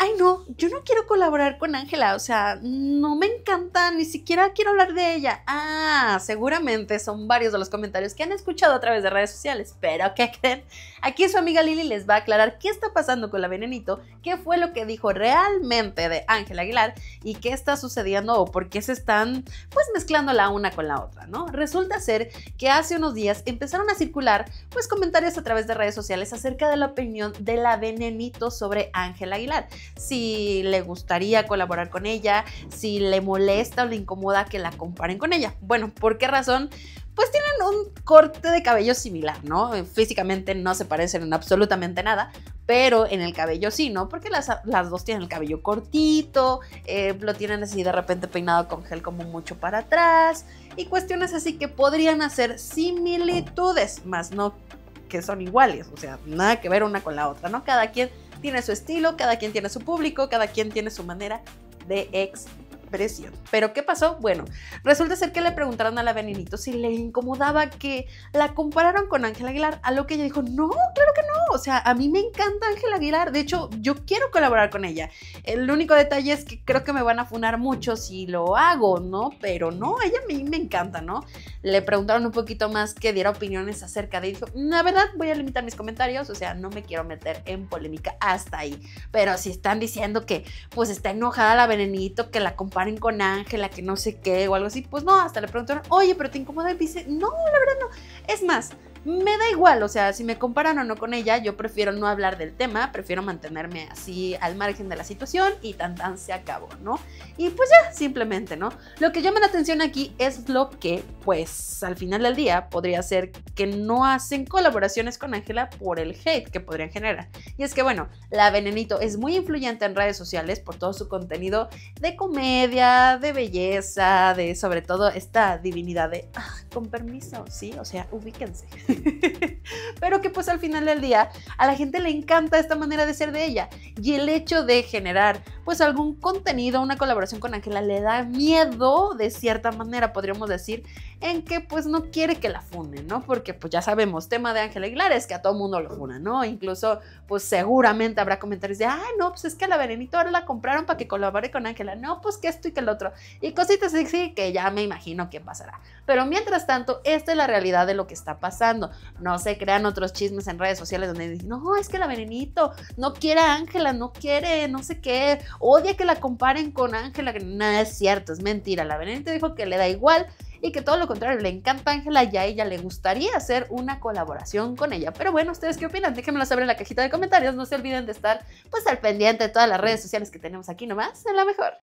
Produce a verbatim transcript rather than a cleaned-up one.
ay no, yo no quiero colaborar con Ángela, o sea, no me encanta, ni siquiera quiero hablar de ella. Ah, seguramente son varios de los comentarios que han escuchado a través de redes sociales, pero ¿qué creen? Aquí su amiga Lili les va a aclarar qué está pasando con la Venenito, qué fue lo que dijo realmente de Ángela Aguilar y qué está sucediendo o por qué se están pues mezclando la una con la otra, ¿no? Resulta ser que hace unos días empezaron a circular pues comentarios a través de redes sociales acerca de la opinión de la Venenito sobre Ángela Aguilar. Si le gustaría colaborar con ella, si le molesta o le incomoda que la comparen con ella. Bueno, ¿por qué razón? Pues tienen un corte de cabello similar, ¿no? Físicamente no se parecen en absolutamente nada, pero en el cabello sí, ¿no? Porque las, las dos tienen el cabello cortito, eh, lo tienen así de repente peinado con gel como mucho para atrás y cuestiones así que podrían hacer similitudes, más no que son iguales, o sea, nada que ver una con la otra, ¿no? Cada quien tiene su estilo, cada quien tiene su público, cada quien tiene su manera de expresión. ¿Pero qué pasó? Bueno, resulta ser que le preguntaron a la Venenito si le incomodaba que la compararon con Ángela Aguilar, a lo que ella dijo, no, claro que no, o sea, a mí me encanta Ángela Aguilar, de hecho, yo quiero colaborar con ella. El único detalle es que creo que me van a funar mucho si lo hago, ¿no? Pero no, ella a mí me encanta, ¿no? Le preguntaron un poquito más que diera opiniones acerca de, y dijo, la verdad, voy a limitar mis comentarios, o sea, no me quiero meter en polémica hasta ahí, pero si están diciendo que, pues, está enojada la Venenito, que la comparen con Ángela, que no sé qué o algo así, pues no, hasta le preguntaron, oye, pero te incomoda, y dice, no, la verdad no, es más, me da igual, o sea, si me comparan o no con ella, yo prefiero no hablar del tema, prefiero mantenerme así al margen de la situación y tan tan se acabó, ¿no? Y pues ya, simplemente, ¿no? Lo que llama la atención aquí es lo que, pues, al final del día podría ser que no hacen colaboraciones con Ángela por el hate que podrían generar. Y es que, bueno, la Venenito es muy influyente en redes sociales por todo su contenido de comedia, de belleza, de sobre todo esta divinidad de, ah, con permiso, ¿sí? O sea, ubíquense. Pero que pues al final del día a la gente le encanta esta manera de ser de ella y el hecho de generar pues algún contenido, una colaboración con Ángela le da miedo de cierta manera, podríamos decir, en que pues no quiere que la funen, ¿no? Porque pues ya sabemos, tema de Ángela Aguilar es que a todo mundo lo funan, ¿no? Incluso pues seguramente habrá comentarios de, ay no, pues es que a la Venenito ahora la compraron para que colabore con Ángela, no, pues que esto y que el otro, y cositas así que ya me imagino que pasará. Pero mientras tanto, esta es la realidad de lo que está pasando. No se crean otros chismes en redes sociales donde dicen, no, es que la Venenito no quiere a Ángela, no quiere, no sé qué, odia que la comparen con Ángela, que nada es cierto, es mentira. La Venenito dijo que le da igual y que todo lo contrario, le encanta a Ángela y a ella le gustaría hacer una colaboración con ella. Pero bueno, ¿ustedes qué opinan? Déjenmelo saber en la cajita de comentarios. No se olviden de estar pues al pendiente de todas las redes sociales que tenemos aquí nomás, en La Mejor.